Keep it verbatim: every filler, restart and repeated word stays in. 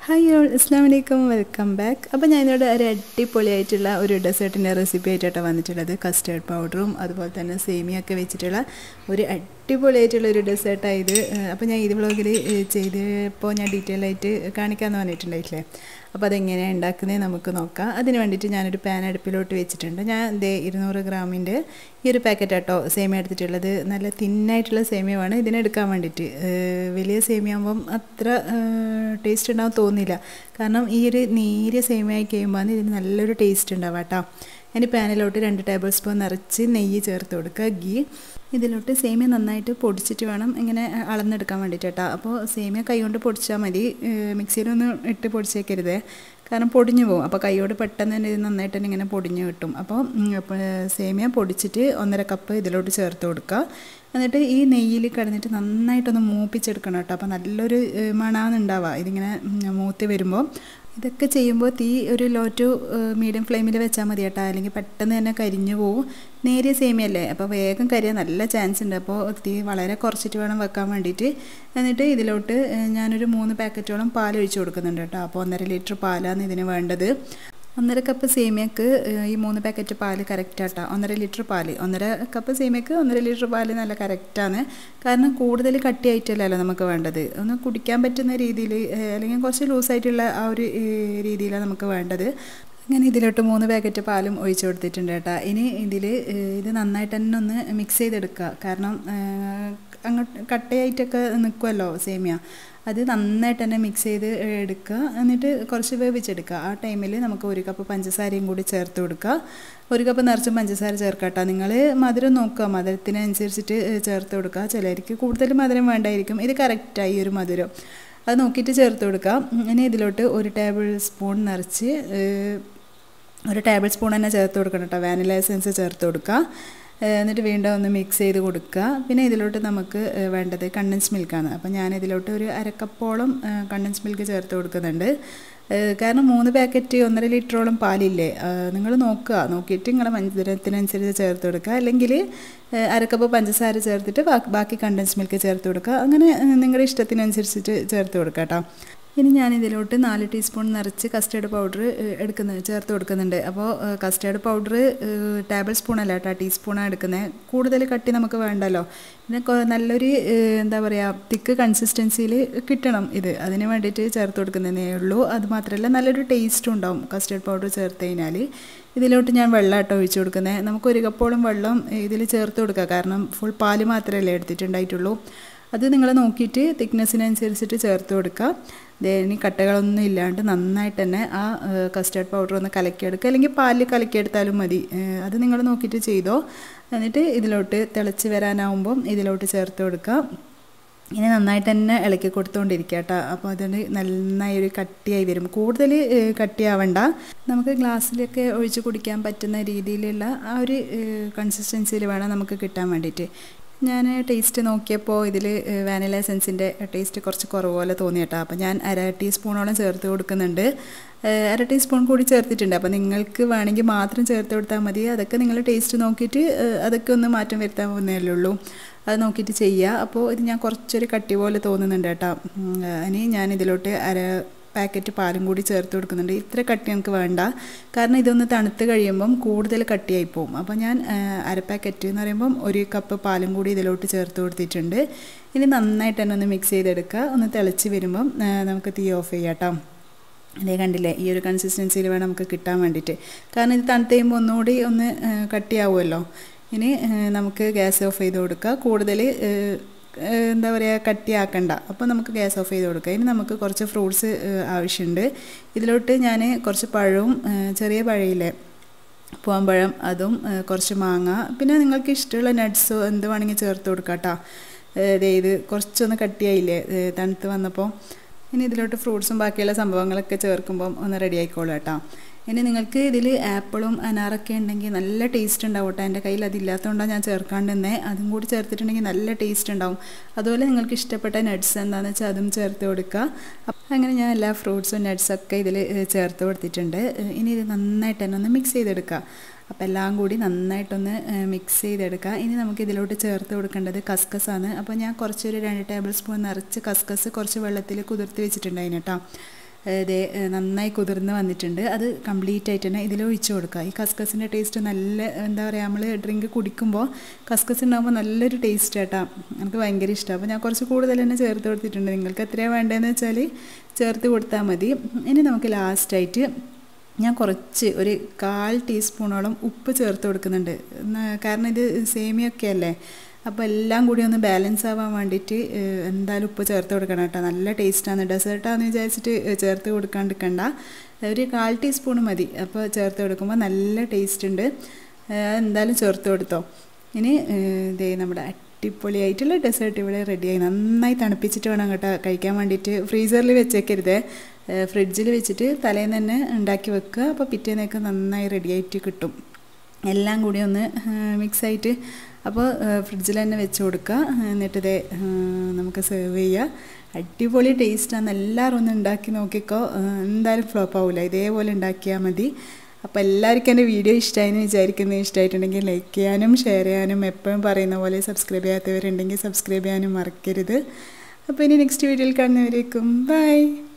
Hi all അസ്സലാമു അലൈക്കും welcome back. അപ്പോൾ ഞാനിവിടെ ഒരു അടിപൊളിയായിട്ടുള്ള ഒരു ഡെസേർട്ടിൻ്റെ റെസിപ്പി ആയിട്ടാണ് വന്നിട്ടുള്ളത്. കസ്റ്റേർഡ് പൗഡറും അതുപോലെ തന്നെ സേമിയൊക്കെ വെച്ചിട്ടുള്ള ഒരു അടിപൊളിയായിട്ടുള്ള ഒരു ഡെസേർട്ടായത്. അപ്പോൾ ഞാൻ ഇത് വ്ളോഗിൽ ചെയ്തപ്പോൾ ഞാൻ ഡീറ്റെയിൽ ആയിട്ട് കാണിക്കാമെന്ന് പറഞ്ഞിട്ടുണ്ടായിട്ടില്ലേ. അപ്പോൾ അതെങ്ങനെയാണ് ഉണ്ടാക്കുന്നത് നമുക്ക് നോക്കാം. അതിന് വേണ്ടിയിട്ട് ഞാനൊരു പാൻ അടുപ്പിലോട്ട് വെച്ചിട്ടുണ്ട്. ഞാൻ ദേ ഇരുന്നൂറ് ഗ്രാമിൻ്റെ ഈ ഒരു പാക്കറ്റ് ആട്ടോ സേമിയ എടുത്തിട്ടുള്ളത്. നല്ല തിന്നായിട്ടുള്ള സേമിയമാണ് ഇതിനെടുക്കാൻ വേണ്ടിയിട്ട്. വലിയ സേമിയ ആകുമ്പം അത്ര ടേസ്റ്റ് ഉണ്ടാവും തോന്നില്ല. കാരണം ഈ ഒരു നേരിയ സേമിയ ആയി കഴിയുമ്പോൾ ഇതിന് നല്ലൊരു ടേസ്റ്റ് ഉണ്ടാവും കേട്ടോ. ഇനി പാനിലോട്ട് രണ്ട് ടേബിൾ സ്പൂൺ നിറച്ച് നെയ്യ് ചേർത്ത് കൊടുക്കുക, ഗീ. ഇതിലോട്ട് സേമിയ നന്നായിട്ട് പൊടിച്ചിട്ട് വേണം ഇങ്ങനെ അളന്നെടുക്കാൻ വേണ്ടിയിട്ട് കേട്ടോ. അപ്പോൾ സേമിയ കൈ കൊണ്ട് പൊടിച്ചാൽ മതി, മിക്സിയിലൊന്നും ഇട്ട് പൊടിച്ചേക്കരുതേ, കാരണം പൊടിഞ്ഞു പോകും. അപ്പോൾ കൈയോട് പെട്ടെന്ന് തന്നെ ഇത് നന്നായിട്ട് തന്നെ ഇങ്ങനെ പൊടിഞ്ഞു കിട്ടും. അപ്പോൾ സേമിയ പൊടിച്ചിട്ട് ഒന്നര കപ്പ് ഇതിലോട്ട് ചേർത്ത് കൊടുക്കുക. എന്നിട്ട് ഈ നെയ്യിൽ കിടന്നിട്ട് നന്നായിട്ടൊന്ന് മൂപ്പിച്ചെടുക്കണം കേട്ടോ. അപ്പോൾ നല്ലൊരു മണമാണ് ഉണ്ടാവുക ഇതിങ്ങനെ മൂത്തി വരുമ്പോൾ. ഇതൊക്കെ ചെയ്യുമ്പോൾ തീ ഒരു ലോ ടു മീഡിയം ഫ്ലെയിമിൽ വെച്ചാൽ മതി കേട്ടോ, അല്ലെങ്കിൽ പെട്ടെന്ന് തന്നെ കരിഞ്ഞു പോകും. നേരിയ സേമിയല്ലേ, അപ്പോൾ വേഗം കരിയാൻ നല്ല ചാൻസ് ഉണ്ട്. അപ്പോൾ തീ വളരെ കുറച്ചിട്ട് വേണം വെക്കാൻ വേണ്ടിയിട്ട്. എന്നിട്ട് ഇതിലോട്ട് ഞാനൊരു മൂന്ന് പാക്കറ്റോളം പാൽ ഒഴിച്ച് കൊടുക്കുന്നുണ്ട് കേട്ടോ. അപ്പോൾ ഒന്നര ലിറ്റർ പാലാണ് ഇതിന് വേണ്ടത്. ഒന്നര കപ്പ് സേമിയക്ക് ഈ മൂന്ന് പാക്കറ്റ് പാല് കറക്റ്റാട്ടോ. ഒന്നര ലിറ്റർ പാല് ഒന്നര കപ്പ് സേമിയക്ക് ഒന്നര ലിറ്റർ പാല് നല്ല കറക്റ്റാണ്. കാരണം കൂടുതൽ കട്ടിയായിട്ടല്ലല്ലോ നമുക്ക് വേണ്ടത്, ഒന്ന് കുടിക്കാൻ പറ്റുന്ന രീതിയിൽ അല്ലെങ്കിൽ കുറച്ച് ലൂസായിട്ടുള്ള ആ ഒരു രീതിയിലാണ് നമുക്ക് വേണ്ടത്. അങ്ങനെ ഇതിലോട്ട് മൂന്ന് പാക്കറ്റ് പാലും ഒഴിച്ചു കൊടുത്തിട്ടുണ്ട് കേട്ടോ. ഇനി ഇതിൽ ഇത് നന്നായിട്ട് തന്നെ ഒന്ന് മിക്സ് ചെയ്തെടുക്കുക. കാരണം അങ്ങോട്ട് കട്ടയായിട്ടൊക്കെ നിൽക്കുമല്ലോ സേമിയ, അത് നന്നായിട്ട് തന്നെ മിക്സ് ചെയ്ത് എടുക്കുക. എന്നിട്ട് കുറച്ച് വേവിച്ചെടുക്കുക. ആ ടൈമിൽ നമുക്ക് ഒരു കപ്പ് പഞ്ചസാരയും കൂടി ചേർത്ത് കൊടുക്കുക. ഒരു കപ്പ് നിറച്ചും പഞ്ചസാര ചേർക്കുക കേട്ടോ. നിങ്ങൾ മധുരം നോക്കുക, മധുരത്തിനനുസരിച്ചിട്ട് ചേർത്ത് കൊടുക്കുക. ചിലർക്ക് കൂടുതൽ മധുരം വേണ്ടായിരിക്കും, ഇത് കറക്റ്റായി ഒരു മധുരം അത് നോക്കിയിട്ട് ചേർത്ത് കൊടുക്കുക. ഇനി ഇതിലോട്ട് ഒരു ടേബിൾ സ്പൂൺ നിറച്ച് ഒരു ടേബിൾ സ്പൂൺ തന്നെ ചേർത്ത് കൊടുക്കണം കേട്ടോ, വാനില എസൻസ് ചേർത്ത് കൊടുക്കുക. എന്നിട്ട് വീണ്ടും ഒന്ന് മിക്സ് ചെയ്ത് കൊടുക്കുക. പിന്നെ ഇതിലോട്ട് നമുക്ക് വേണ്ടത് കണ്ടൻസ് മിൽക്കാണ്. അപ്പോൾ ഞാൻ ഇതിലോട്ട് ഒരു അരക്കപ്പോളം കണ്ടൻസ് മിൽക്ക് ചേർത്ത് കൊടുക്കുന്നുണ്ട്. കാരണം മൂന്ന് പാക്കറ്റ് ഒന്നര ലിറ്ററോളം പാലില്ലേ, നിങ്ങൾ നോക്കുക, നോക്കിയിട്ട് നിങ്ങളുടെ മധുരത്തിനനുസരിച്ച് ചേർത്ത് കൊടുക്കുക. അല്ലെങ്കിൽ അരക്കപ്പ് പഞ്ചസാര ചേർത്തിട്ട് ബാക്കി കണ്ടൻസ് മിൽക്ക് ചേർത്ത് കൊടുക്കുക. അങ്ങനെ നിങ്ങളുടെ ഇഷ്ടത്തിനനുസരിച്ചിട്ട് ചേർത്ത് കൊടുക്കുക കേട്ടോ. ഇനി ഞാനിതിലോട്ട് നാല് ടീസ്പൂൺ നിറച്ച് കസ്റ്റേർഡ് പൗഡർ എടുക്കുന്നത് ചേർത്ത് കൊടുക്കുന്നുണ്ട്. അപ്പോൾ കസ്റ്റേർഡ് പൗഡർ ടേബിൾ സ്പൂണല്ല കേട്ടോ, ടീസ്പൂണാണ് എടുക്കുന്നത്. കൂടുതൽ കട്ടി നമുക്ക് വേണ്ടല്ലോ, പിന്നെ നല്ലൊരു എന്താ പറയുക തിക്ക് കൺസിസ്റ്റൻസിയിൽ കിട്ടണം ഇത്, അതിന് വേണ്ടിയിട്ട് ചേർത്ത് കൊടുക്കുന്നതേ ഉള്ളൂ. അതുമാത്രമല്ല നല്ലൊരു ടേസ്റ്റും ഉണ്ടാവും കസ്റ്റേർഡ് പൗഡർ ചേർത്ത് കഴിഞ്ഞാൽ. ഇതിലോട്ട് ഞാൻ വെള്ളം ആട്ടോ ഒഴിച്ചു കൊടുക്കുന്നത്. നമുക്ക് ഒരു കപ്പോളം വെള്ളം ഇതിൽ ചേർത്ത് കൊടുക്കുക, കാരണം ഫുൾ പാല് മാത്രമല്ലേ എടുത്തിട്ടുണ്ടായിട്ടുള്ളൂ. അത് നിങ്ങൾ നോക്കിയിട്ട് തിക്നെസ്സിനനുസരിച്ചിട്ട് ചേർത്ത് കൊടുക്കുക. ഇനി കട്ടകളൊന്നും ഇല്ലാണ്ട് നന്നായിട്ട് തന്നെ ആ കസ്റ്റേർഡ് പൗഡർ ഒന്ന് കലക്കിയെടുക്കുക, അല്ലെങ്കിൽ പാലിൽ കലക്കിയെടുത്താലും മതി, അത് നിങ്ങൾ നോക്കിയിട്ട് ചെയ്തോ. എന്നിട്ട് ഇതിലോട്ട് തിളച്ച് വരാനാവുമ്പം ഇതിലോട്ട് ചേർത്ത് കൊടുക്കുക. ഇനി നന്നായിട്ട് തന്നെ ഇളക്കി കൊടുത്തുകൊണ്ടിരിക്കുക കേട്ടോ. അപ്പോൾ അതിന് നന്നായി ഒരു കട്ടിയായി വരും. കൂടുതൽ കട്ടിയാവണ്ട, നമുക്ക് ഗ്ലാസ്സിലൊക്കെ ഒഴിച്ച് കുടിക്കാൻ പറ്റുന്ന രീതിയിലുള്ള ആ ഒരു കൺസിസ്റ്റൻസിയിൽ വേണം നമുക്ക് കിട്ടാൻ വേണ്ടിയിട്ട്. ഞാൻ ടേസ്റ്റ് നോക്കിയപ്പോൾ ഇതിൽ വാനില എസൻസിൻ്റെ ടേസ്റ്റ് കുറച്ച് കുറവ് പോലെ തോന്നി കേട്ടോ. അപ്പോൾ ഞാൻ അര ടീസ്പൂണോളം ചേർത്ത് കൊടുക്കുന്നുണ്ട്. അര ടീസ്പൂൺ കൂടി ചേർത്തിട്ടുണ്ട്. അപ്പോൾ നിങ്ങൾക്ക് വേണമെങ്കിൽ മാത്രം ചേർത്ത് കൊടുത്താൽ മതി. അതൊക്കെ നിങ്ങൾ ടേസ്റ്റ് നോക്കിയിട്ട് അതൊക്കെ ഒന്ന് മാറ്റം വരുത്താവുന്നേ ഉള്ളൂ, അത് നോക്കിയിട്ട് ചെയ്യുക. അപ്പോൾ ഇത് ഞാൻ കുറച്ചൊരു കട്ടി പോലെ തോന്നുന്നുണ്ട് കേട്ടോ. ഇനി ഞാൻ ഇതിലോട്ട് അര പാക്കറ്റ് പാലും കൂടി ചേർത്ത് കൊടുക്കുന്നുണ്ട്. ഇത്ര കട്ടി നമുക്ക് വേണ്ട, കാരണം ഇതൊന്ന് തണുത്ത് കഴിയുമ്പം കൂടുതൽ കട്ടിയായി പോകും. അപ്പോൾ ഞാൻ അര പാക്കറ്റ് എന്ന് പറയുമ്പം ഒരു കപ്പ് പാലും കൂടി ഇതിലോട്ട് ചേർത്ത് കൊടുത്തിട്ടുണ്ട്. ഇനി നന്നായിട്ട് തന്നെ ഒന്ന് മിക്സ് ചെയ്തെടുക്കുക. ഒന്ന് തിളച്ച് വരുമ്പം നമുക്ക് തീ ഓഫ് ചെയ്യാം കേട്ടോ. അതേ കണ്ടില്ലേ, ഈ ഒരു കൺസിസ്റ്റൻസിയിൽ വേണം നമുക്ക് കിട്ടാൻ വേണ്ടിയിട്ട്, കാരണം ഇത് തണുത്ത് കഴിയുമ്പോൾ ഒന്നുകൂടി ഒന്ന് കട്ടിയാവുമല്ലോ. ഇനി നമുക്ക് ഗ്യാസ് ഓഫ് ചെയ്ത് കൊടുക്കുക. കൂടുതൽ എന്താ പറയുക കട്ടിയാക്കണ്ട. അപ്പോൾ നമുക്ക് ഗ്യാസ് ഓഫ് ചെയ്ത് കൊടുക്കുക. ഇനി നമുക്ക് കുറച്ച് ഫ്രൂട്ട്സ് ആവശ്യമുണ്ട്. ഇതിലോട്ട് ഞാൻ കുറച്ച് പഴവും ചെറിയ പഴയില്ലേ പൂവമ്പഴം, അതും കുറച്ച് മാങ്ങ, പിന്നെ നിങ്ങൾക്ക് ഇഷ്ടമുള്ള നട്ട്സോ എന്ത് വേണമെങ്കിൽ ചേർത്ത് കൊടുക്കാം കേട്ടോ. ഇത് കുറച്ചൊന്ന് കട്ടിയായില്ലേ തണുത്ത് വന്നപ്പോൾ. ഇനി ഇതിലോട്ട് ഫ്രൂട്ട്സും ബാക്കിയുള്ള സംഭവങ്ങളൊക്കെ ചേർക്കുമ്പം ഒന്ന് റെഡി ആയിക്കോളൂ കേട്ടോ. ഇനി നിങ്ങൾക്ക് ഇതിൽ ആപ്പിളും അനാറൊക്കെ ഉണ്ടെങ്കിൽ നല്ല ടേസ്റ്റ് ഉണ്ടാവും കേട്ടോ. എൻ്റെ കയ്യിൽ അതില്ലാത്തതുകൊണ്ടാണ് ഞാൻ ചേർക്കാണ്ട് തന്നെ, അതും കൂടി ചേർത്തിട്ടുണ്ടെങ്കിൽ നല്ല ടേസ്റ്റ് ഉണ്ടാവും. അതുപോലെ നിങ്ങൾക്ക് ഇഷ്ടപ്പെട്ട നട്ട്സ് എന്താണെന്ന് വെച്ചാൽ അതും ചേർത്ത് കൊടുക്കുക. അപ്പം അങ്ങനെ ഞാൻ എല്ലാ ഫ്രൂട്ട്സും നട്ട്സൊക്കെ ഇതിൽ ചേർത്ത് കൊടുത്തിട്ടുണ്ട്. ഇനി ഇത് നന്നായിട്ട് തന്നെ ഒന്ന് മിക്സ് ചെയ്തെടുക്കുക. അപ്പോൾ എല്ലാം കൂടി നന്നായിട്ടൊന്ന് മിക്സ് ചെയ്തെടുക്കുക. ഇനി നമുക്ക് ഇതിലോട്ട് ചേർത്ത് കൊടുക്കേണ്ടത് കസ്കസാണ്. അപ്പോൾ ഞാൻ കുറച്ചൊരു രണ്ട് ടേബിൾ സ്പൂൺ നിറച്ച് കസ്കസ് കുറച്ച് വെള്ളത്തിൽ കുതിർത്ത് വെച്ചിട്ടുണ്ടായിരുന്നു കേട്ടോ. ഇത് നന്നായി കുതിർന്ന് വന്നിട്ടുണ്ട്. അത് കംപ്ലീറ്റ് ആയിട്ട് തന്നെ ഇതിൽ ഒഴിച്ച് കൊടുക്കുക. ഈ കസ്കസിൻ്റെ ടേസ്റ്റ് നല്ല എന്താ പറയുക, നമ്മൾ ഡ്രിങ്ക് കുടിക്കുമ്പോൾ കസ്കസ് ഉണ്ടാകുമ്പോൾ നല്ലൊരു ടേസ്റ്റ് കേട്ടോ. എനിക്ക് ഭയങ്കര ഇഷ്ടമാണ്. അപ്പോൾ ഞാൻ കുറച്ച് കൂടുതൽ തന്നെ ചേർത്ത് കൊടുത്തിട്ടുണ്ട്. നിങ്ങൾക്ക് എത്രയാണ് വേണ്ടതെന്ന് വെച്ചാൽ ചേർത്ത് കൊടുത്താൽ മതി. ഇനി നമുക്ക് ലാസ്റ്റായിട്ട് ഞാൻ കുറച്ച് ഒരു കാൽ ടീസ്പൂണോളം ഉപ്പ് ചേർത്ത് കൊടുക്കുന്നുണ്ട്. കാരണം ഇത് സേമിയൊക്കെ അല്ലേ, അപ്പോൾ എല്ലാം കൂടി ഒന്ന് ബാലൻസ് ആവാൻ വേണ്ടിയിട്ട് എന്തായാലും ഉപ്പ് ചേർത്ത് കൊടുക്കണം കേട്ടോ. നല്ല ടേസ്റ്റാണ്. ഡെസേർട്ടാണെന്ന് വിചാരിച്ചിട്ട് ചേർത്ത് കൊടുക്കാണ്ടിരിക്കണ്ട, ഒരു കാൽ ടീസ്പൂൺ മതി. അപ്പോൾ ചേർത്ത് കൊടുക്കുമ്പോൾ നല്ല ടേസ്റ്റ് ഉണ്ട്. എന്തായാലും ചേർത്ത് കൊടുത്തോ. ഇനി ഇതേ നമ്മുടെ അടിപൊളിയായിട്ടുള്ള ഡെസേർട്ട് ഇവിടെ റെഡിയായി. നന്നായി തണുപ്പിച്ചിട്ട് വേണം കേട്ടോ കഴിക്കാൻ വേണ്ടിയിട്ട്. ഫ്രീസറിൽ വെച്ചേക്കരുത്, ഫ്രിഡ്ജിൽ വെച്ചിട്ട് തലേന്ന് തന്നെ ഉണ്ടാക്കി വെക്കുക. അപ്പോൾ പിറ്റേന്നൊക്കെ നന്നായി റെഡിയായിട്ട് കിട്ടും. എല്ലാം കൂടി ഒന്ന് മിക്സായിട്ട് അപ്പോൾ ഫ്രിഡ്ജിൽ തന്നെ വെച്ച് കൊടുക്കുക. എന്നിട്ട് ഇതേ നമുക്ക് സെർവ് ചെയ്യുക. അടിപൊളി ടേസ്റ്റാണ്. എല്ലാവരും ഒന്ന് ഉണ്ടാക്കി നോക്കിക്കോ, എന്തായാലും ഫ്ലോപ്പ് ആവില്ല. ഇതേപോലെ ഉണ്ടാക്കിയാൽ മതി. അപ്പോൾ എല്ലാവർക്കും എൻ്റെ വീഡിയോ ഇഷ്ടമായെന്ന് വിചാരിക്കുന്നു. ഇഷ്ടമായിട്ടുണ്ടെങ്കിൽ ലൈക്ക് ചെയ്യാനും ഷെയർ ചെയ്യാനും, എപ്പോഴും പറയുന്ന പോലെ സബ്സ്ക്രൈബ് ചെയ്യാത്തവരുണ്ടെങ്കിൽ സബ്സ്ക്രൈബ് ചെയ്യാനും മറക്കരുത്. അപ്പോൾ ഇനി നെക്സ്റ്റ് വീഡിയോയിൽ കാണുന്നവരേക്കും ബൈ.